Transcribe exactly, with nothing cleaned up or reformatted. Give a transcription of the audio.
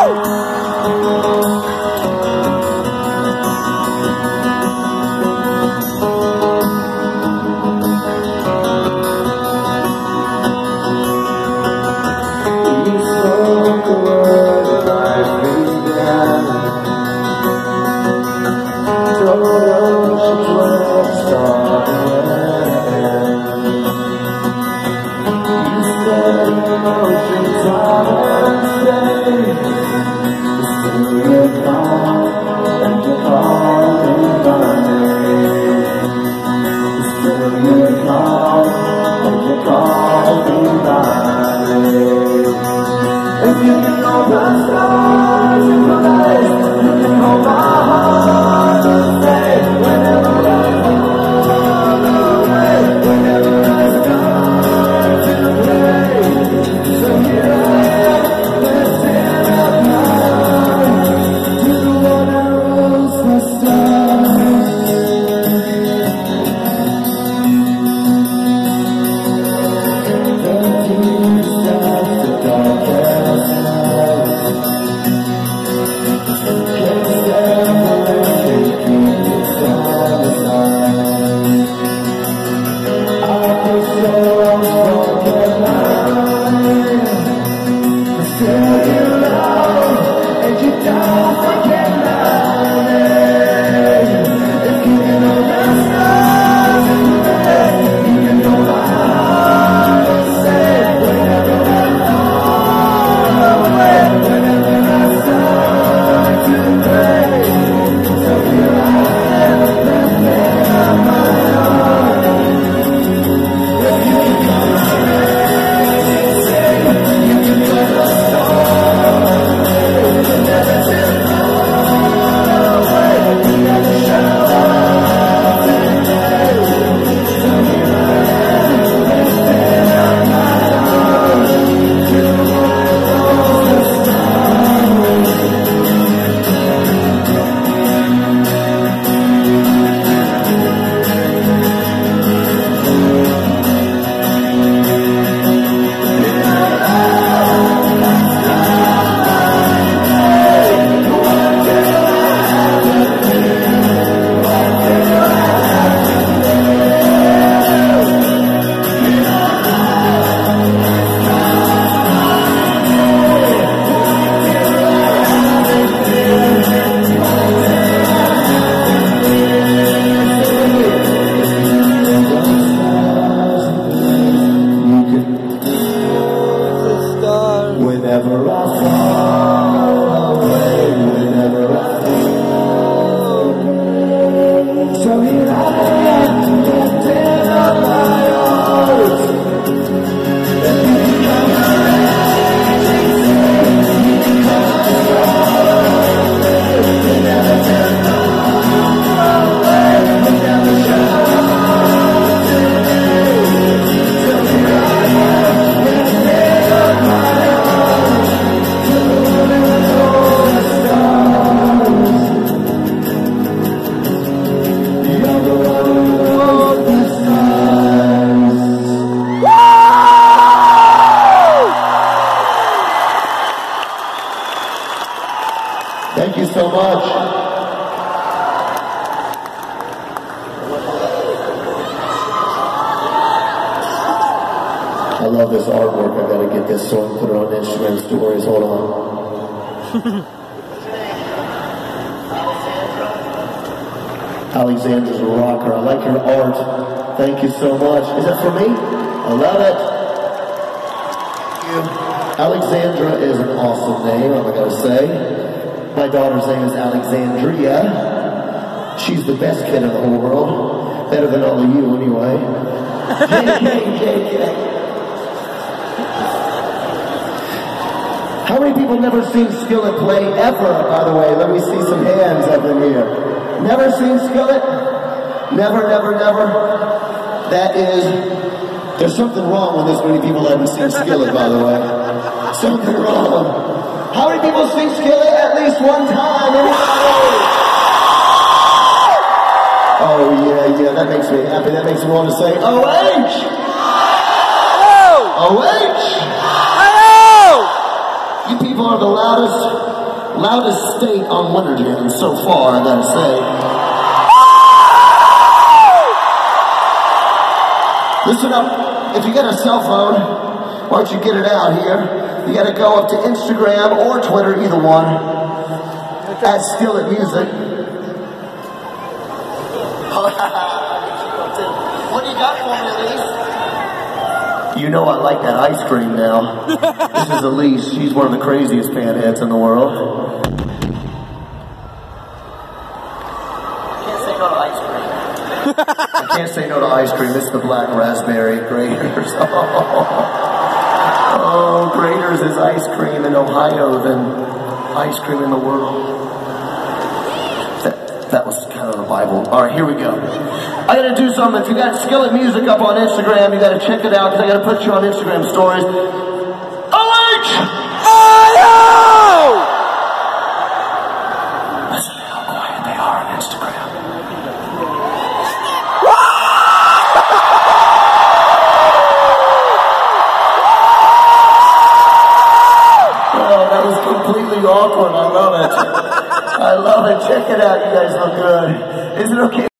I love this artwork. I gotta get this so I can put it on Instagram stories. Hold on. Alexandra's a rocker. I like your art. Thank you so much. Is that for me? I love it. Alexandra is an awesome name, I'm gonna say. My daughter's name is Alexandria. She's the best kid in the whole world. Better than all of you, anyway. J K, J K. How many people never seen Skillet play ever, by the way? Let me see some hands up in here. Never seen Skillet? Never, never, never? That is, there's something wrong when this many people haven't seen Skillet, by the way. Something wrong. How many people seen Skillet at least one time? Oh yeah, yeah, that makes me happy. That makes me want to say, O H! O H! You people are the loudest, loudest state on Winterton so far, I gotta say. Listen up, if you get a cell phone, why don't you get it out here? You gotta go up to Instagram or Twitter, either one, at Skillet Music. What do you got for me, Elise? You know I like that ice cream now. This is Elise. She's one of the craziest panheads in the world. Can't say no to ice cream. I can't say no to ice cream. It's the black raspberry Graders. Oh, oh Graders is ice cream in Ohio than ice cream in the world. That, that was kind of the Bible. All right, here we go. I gotta do something. If you got Skillet Music up on Instagram, you gotta check it out because I gotta put you on Instagram stories. O H I O! Listen to how quiet they are on Instagram. Oh, that was completely awkward. I love it. I love it. Check it out. You guys look good. Is it okay?